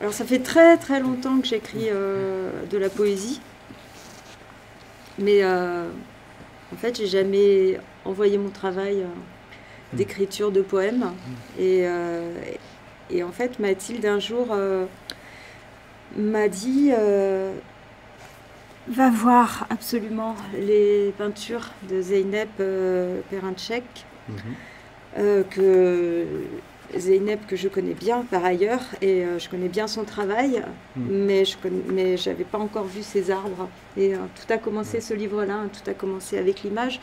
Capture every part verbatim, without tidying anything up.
Alors ça fait très très longtemps que j'écris euh, de la poésie, mais euh, en fait j'ai jamais envoyé mon travail euh, d'écriture de poèmes. Et, euh, et en fait Mathilde un jour euh, m'a dit euh, va voir absolument les peintures de Zeynep euh, Perinçek, mm-hmm. euh, que Zeynep que je connais bien par ailleurs, et euh, je connais bien son travail, mm. mais je mais j'avais pas encore vu ses arbres. Et euh, tout a commencé, ce livre-là, hein, tout a commencé avec l'image.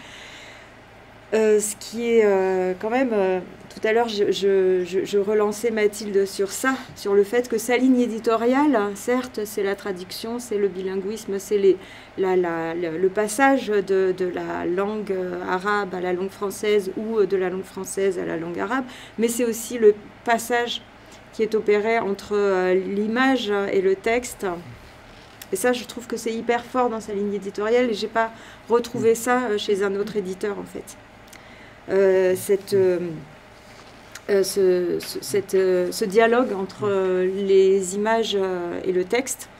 Euh, ce qui est euh, quand même, euh, tout à l'heure je, je, je, je relançais Mathilde sur ça, sur le fait que sa ligne éditoriale, certes c'est la traduction, c'est le bilinguisme, c'est les, la, la, le, le passage de, de la langue arabe à la langue française ou de la langue française à la langue arabe, mais c'est aussi le passage qui est opéré entre euh, l'image et le texte. Et ça, je trouve que c'est hyper fort dans sa ligne éditoriale, et j'ai pas retrouvé ça chez un autre éditeur en fait. Euh, cette, euh, ce, ce, cette, euh, ce dialogue entre euh, les images euh, et le texte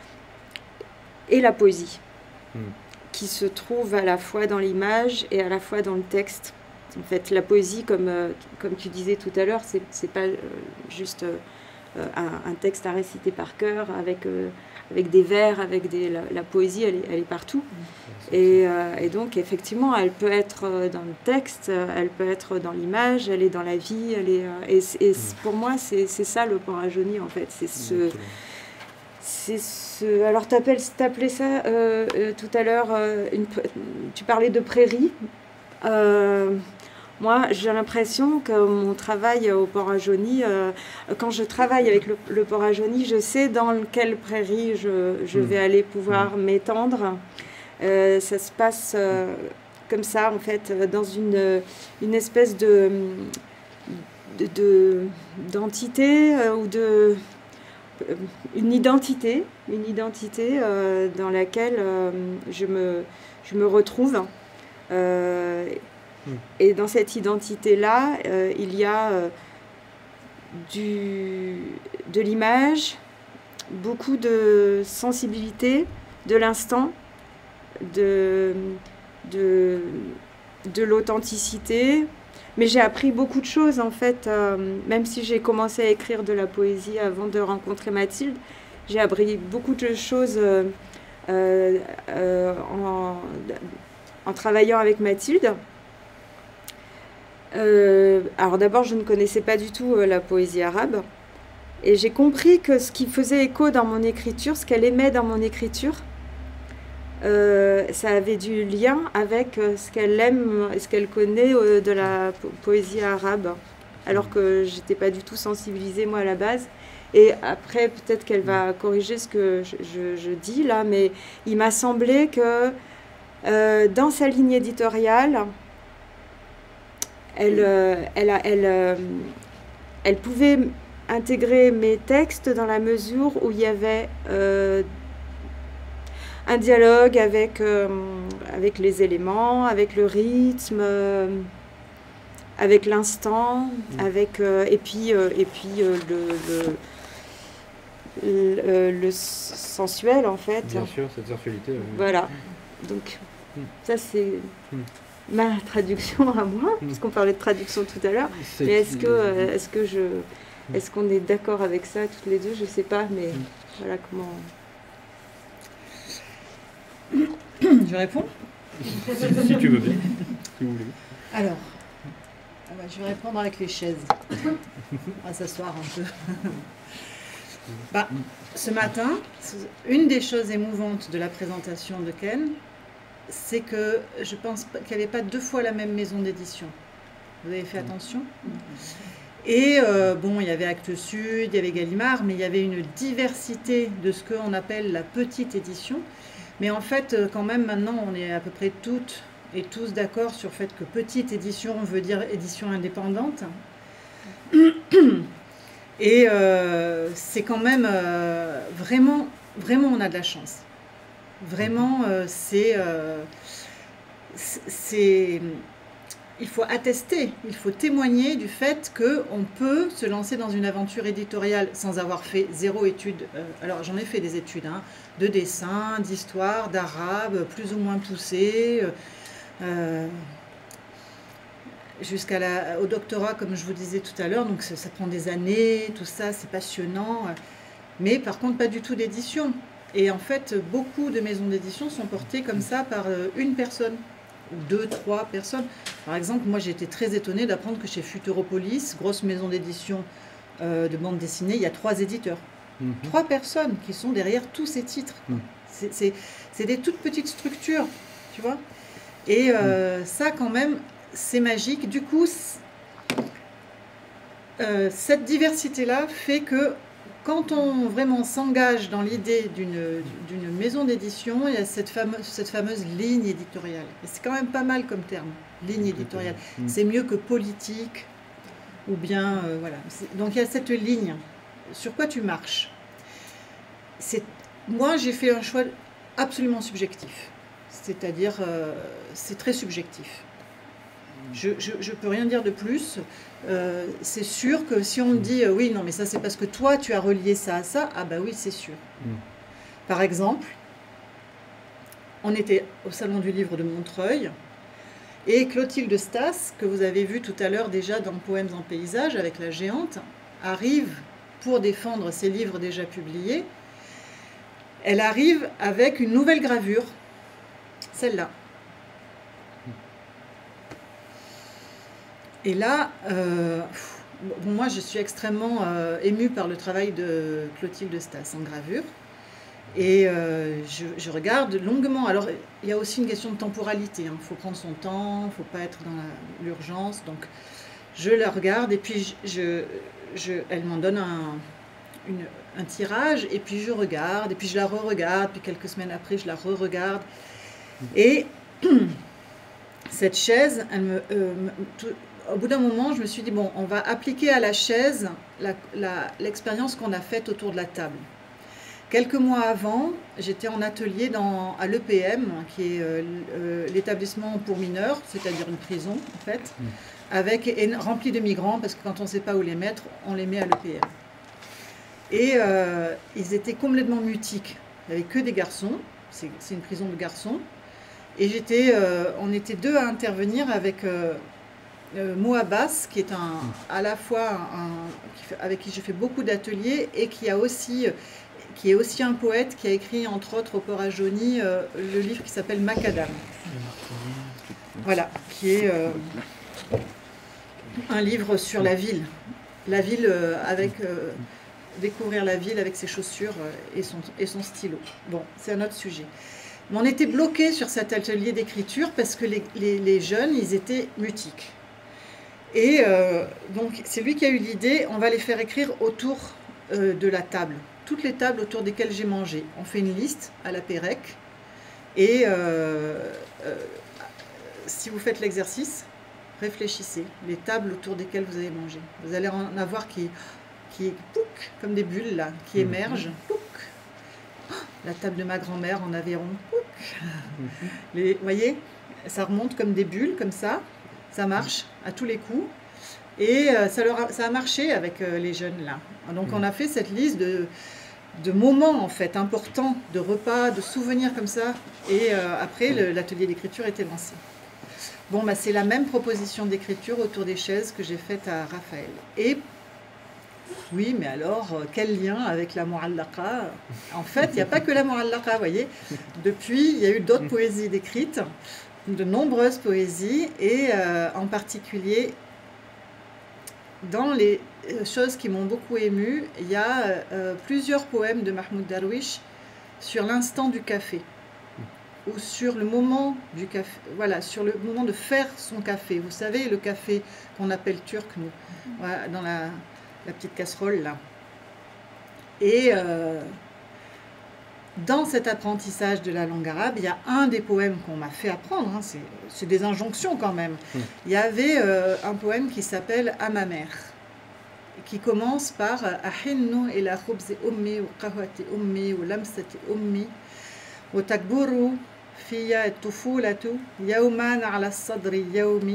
et la poésie, mm. qui se trouve à la fois dans l'image et à la fois dans le texte. En fait, la poésie, comme, euh, comme tu disais tout à l'heure, c'est, c'est pas euh, juste euh, un, un texte à réciter par cœur avec, euh, avec des vers, avec des, la, la poésie, elle est, elle est partout. Et, euh, et donc, effectivement, elle peut être dans le texte, elle peut être dans l'image, elle est dans la vie. Elle est, euh, et et pour moi, c'est ça le port à Jauny, en fait. C'est ce, c'est ce... Alors, tu appelais ça euh, euh, tout à l'heure, euh, tu parlais de prairie. Euh, moi, j'ai l'impression que mon travail au port à Jauny, euh, quand je travaille avec le, le port à Jauny, je sais dans quelle prairie je, je vais aller pouvoir m'étendre. Euh, ça se passe euh, comme ça, en fait, dans une, une espèce de, de, de, d'entité euh, ou de... Euh, une identité, une identité euh, dans laquelle euh, je, me, je me retrouve. Euh, mmh. Et dans cette identité-là, euh, il y a euh, du, de l'image, beaucoup de sensibilité, de l'instant, de, de, de l'authenticité. Mais j'ai appris beaucoup de choses, en fait, euh, même si j'ai commencé à écrire de la poésie avant de rencontrer Mathilde, j'ai appris beaucoup de choses euh, euh, euh, en, en travaillant avec Mathilde. Euh, alors d'abord, je ne connaissais pas du tout euh, la poésie arabe, et j'ai compris que ce qui faisait écho dans mon écriture, ce qu'elle aimait dans mon écriture, Euh, ça avait du lien avec euh, ce qu'elle aime et ce qu'elle connaît euh, de la po poésie arabe, alors que j'étais pas du tout sensibilisée moi à la base. Et après, peut-être qu'elle va corriger ce que je, je, je dis là, mais il m'a semblé que euh, dans sa ligne éditoriale, elle, euh, elle, a, elle, euh, elle pouvait intégrer mes textes dans la mesure où il y avait euh, un dialogue avec, euh, avec les éléments, avec le rythme, euh, avec l'instant, mmh. avec euh, et puis, euh, et puis euh, le, le, le, le sensuel en fait. Bien sûr, cette sensualité. Oui. Voilà. Donc mmh. ça c'est mmh. ma traduction à moi, mmh. puisqu'on parlait de traduction tout à l'heure. Mais est-ce que, euh, est-ce que je, est-ce qu'on est d'accord avec ça toutes les deux? Je sais pas, mais mmh. voilà comment. Je réponds si, si tu veux bien, si vous voulez. Alors, ah bah, je vais répondre avec les chaises. On va s'asseoir un peu. Bah, ce matin, une des choses émouvantes de la présentation de Ken, c'est que je pense qu'il n'y avait pas deux fois la même maison d'édition. Vous avez fait attention? Et euh, bon, il y avait Actes Sud, il y avait Gallimard, mais il y avait une diversité de ce qu'on appelle la petite édition. Mais en fait, quand même, maintenant, on est à peu près toutes et tous d'accord sur le fait que petite édition veut dire édition indépendante. Et euh, c'est quand même euh, vraiment, vraiment, on a de la chance. Vraiment, euh, c'est, euh, c'est, il faut attester, il faut témoigner du fait qu'on peut se lancer dans une aventure éditoriale sans avoir fait zéro étude. Euh, alors j'en ai fait des études, hein, de dessin, d'histoire, d'arabe, plus ou moins poussées, euh, jusqu'à la, au doctorat, comme je vous disais tout à l'heure. Donc ça, ça prend des années, tout ça, c'est passionnant. Mais par contre, pas du tout d'édition. Et en fait, beaucoup de maisons d'édition sont portées comme ça par une personne. Ou deux, trois personnes. Par exemple, moi j'ai été très étonnée d'apprendre que chez Futuropolis, grosse maison d'édition euh, de bande dessinée, il y a trois éditeurs. Mm-hmm. Trois personnes qui sont derrière tous ces titres. Mm. C'est des toutes petites structures, tu vois. Et euh, mm. ça quand même, c'est magique. Du coup, euh, cette diversité-là fait que quand on vraiment s'engage dans l'idée d'une maison d'édition, il y a cette fameuse, cette fameuse ligne éditoriale. Et c'est quand même pas mal comme terme, ligne éditoriale. Mmh. C'est mieux que politique, ou bien, euh, voilà. Donc il y a cette ligne. Sur quoi tu marches? Moi, j'ai fait un choix absolument subjectif. C'est-à-dire, euh, c'est très subjectif. Je ne peux rien dire de plus. Euh, c'est sûr que si on me dit euh, oui, non, mais ça c'est parce que toi tu as relié ça à ça, ah bah oui, c'est sûr. Mm. Par exemple, on était au Salon du Livre de Montreuil et Clotilde Stas, que vous avez vu tout à l'heure déjà dans Poèmes en paysage avec la géante, arrive pour défendre ses livres déjà publiés. Elle arrive avec une nouvelle gravure, celle-là. Et là, euh, bon, moi je suis extrêmement euh, émue par le travail de Clotilde Stas en gravure. Et euh, je, je regarde longuement. Alors il y a aussi une question de temporalité. Il hein. faut prendre son temps, il ne faut pas être dans l'urgence. Donc je la regarde et puis je, je, elle m'en donne un, une, un tirage. Et puis je regarde, et puis je la re-regarde. Puis quelques semaines après, je la re-regarde. Et cette chaise, elle me... Euh, tout, au bout d'un moment, je me suis dit, bon, on va appliquer à la chaise l'expérience qu'on a faite autour de la table. Quelques mois avant, j'étais en atelier dans, à l'E P M, qui est euh, euh, l'établissement pour mineurs, c'est-à-dire une prison, en fait, mmh. avec, et, rempli de migrants, parce que quand on ne sait pas où les mettre, on les met à l'E P M. Et euh, ils étaient complètement mutiques. Il n'y avait que des garçons, c'est une prison de garçons. Et j'étais, euh, on était deux à intervenir avec... Euh, Euh, Mo Abbas, qui est un, à la fois un, qui fait, avec qui j'ai fait beaucoup d'ateliers et qui, a aussi, qui est aussi un poète qui a écrit entre autres au Port à Jauny euh, le livre qui s'appelle Macadam. Voilà, qui est euh, un livre sur la ville. La ville euh, avec... Euh, découvrir la ville avec ses chaussures et son, et son stylo. Bon, c'est un autre sujet. Mais on était bloqués sur cet atelier d'écriture parce que les, les, les jeunes, ils étaient mutiques. Et euh, donc, c'est lui qui a eu l'idée, on va les faire écrire autour euh, de la table. Toutes les tables autour desquelles j'ai mangé. On fait une liste à la Pérec. Et euh, euh, si vous faites l'exercice, réfléchissez. Les tables autour desquelles vous avez mangé. Vous allez en avoir qui, qui pouc, comme des bulles, là, qui émergent. Pouc. La table de ma grand-mère en Aveyron. Vous voyez, ça remonte comme des bulles, comme ça. Ça marche à tous les coups. Et euh, ça, leur a, ça a marché avec euh, les jeunes là. Donc on a fait cette liste de, de moments en fait importants, de repas, de souvenirs comme ça. Et euh, après l'atelier d'écriture était lancé. Bon, bah, c'est la même proposition d'écriture autour des chaises que j'ai faite à Raphaël. Et oui, mais alors, quel lien avec la Mu'allaqa? En fait, il n'y a pas que la Mu'allaqa, vous voyez. Depuis, il y a eu d'autres poésies décrites, de nombreuses poésies, et euh, en particulier, dans les choses qui m'ont beaucoup émue, il y a euh, plusieurs poèmes de Mahmoud Darwish sur l'instant du café, ou sur le moment du café, voilà, sur le moment de faire son café. Vous savez, le café qu'on appelle turc, nous, voilà, dans la... la petite casserole là. Et euh, dans cet apprentissage de la langue arabe, il y a un des poèmes qu'on m'a fait apprendre, hein, c'est des injonctions quand même. Mmh. Il y avait euh, un poème qui s'appelle « À ma mère », qui commence par « Ahinnu ila khubzi ummi wa qahwati ummi wa lamsati ummi wa takburu fiya at-tufulatu yawman ala as-sadri yawmi »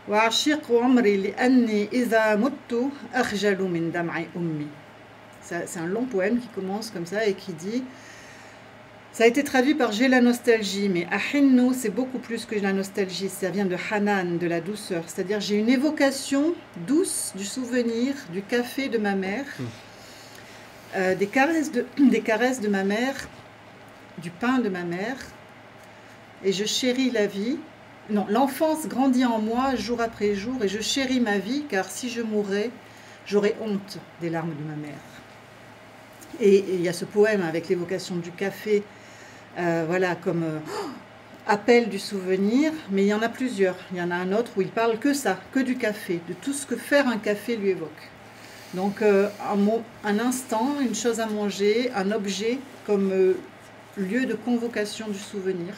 وأعشق عمري لأني إذا مت أخجل من دمع أمي. C'est un long poème qui commence comme ça et qui dit, ça a été traduit par j'ai la nostalgie, mais ahinnu c'est beaucoup plus que la nostalgie, ça vient de hanan, de la douceur, c'est-à-dire j'ai une évocation douce du souvenir du café de ma mère, mmh. euh, des, caresses de, des caresses de ma mère, du pain de ma mère, et je chéris la vie. Non, l'enfance grandit en moi jour après jour et je chéris ma vie car si je mourais, j'aurais honte des larmes de ma mère. Et il y a ce poème avec l'évocation du café, euh, voilà, comme euh, appel du souvenir, mais il y en a plusieurs. Il y en a un autre où il parle que ça, que du café, de tout ce que faire un café lui évoque. Donc euh, un, mot, un instant, une chose à manger, un objet comme euh, lieu de convocation du souvenir.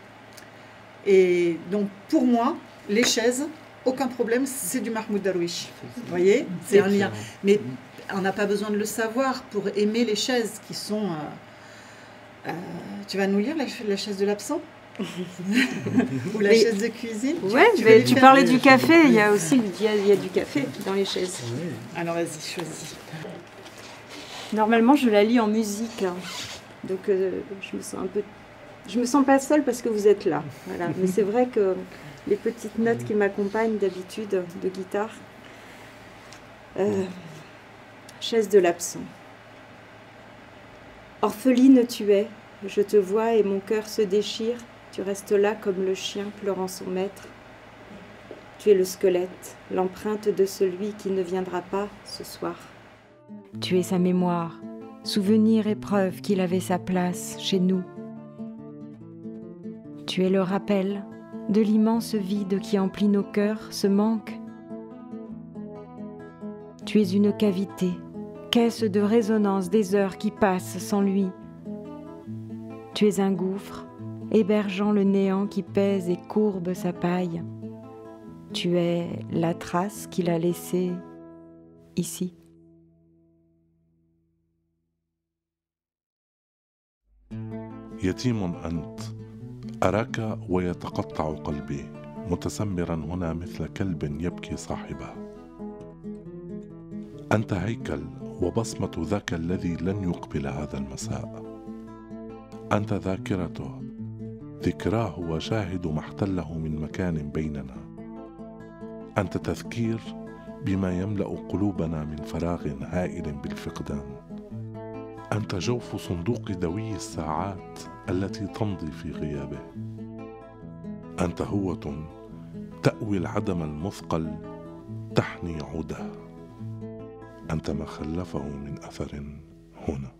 Et donc pour moi, les chaises, aucun problème, c'est du Mahmoud Darwish. Vous voyez, c'est un lien. Mais on n'a pas besoin de le savoir pour aimer les chaises qui sont... Euh, euh, tu vas nous lire la, la chaise de l'absent ou la mais, chaise de cuisine? Ouais, tu, tu, tu parlais du café, il y a aussi il y a, il y a du café dans les chaises. Oui. Alors vas-y, choisis. Normalement, je la lis en musique, hein. Donc euh, je me sens un peu... Je me sens pas seule parce que vous êtes là. Voilà. Mais c'est vrai que les petites notes qui m'accompagnent d'habitude de guitare... Euh, chaise de l'absent. Orpheline tu es, je te vois et mon cœur se déchire, tu restes là comme le chien pleurant son maître. Tu es le squelette, l'empreinte de celui qui ne viendra pas ce soir. Tu es sa mémoire, souvenir et preuve qu'il avait sa place chez nous. Tu es le rappel de l'immense vide qui emplit nos cœurs, ce manque. Tu es une cavité, caisse de résonance des heures qui passent sans lui. Tu es un gouffre, hébergeant le néant qui pèse et courbe sa paille. Tu es la trace qu'il a laissée ici. يتيم أنت أراك ويتقطع قلبي متسمرا هنا مثل كلب يبكي صاحبه. أنت هيكل وبصمة ذاك الذي لن يقبل هذا المساء. أنت ذاكرته، ذكراه وشاهد ما احتله من مكان بيننا. أنت تذكير بما يملأ قلوبنا من فراغ هائل بالفقدان. أنت جوف صندوق ذوي الساعات التي تمضي في غيابه. أنت هوة تأوي العدم المثقل تحني عوده. أنت ما خلفه من أثر هنا.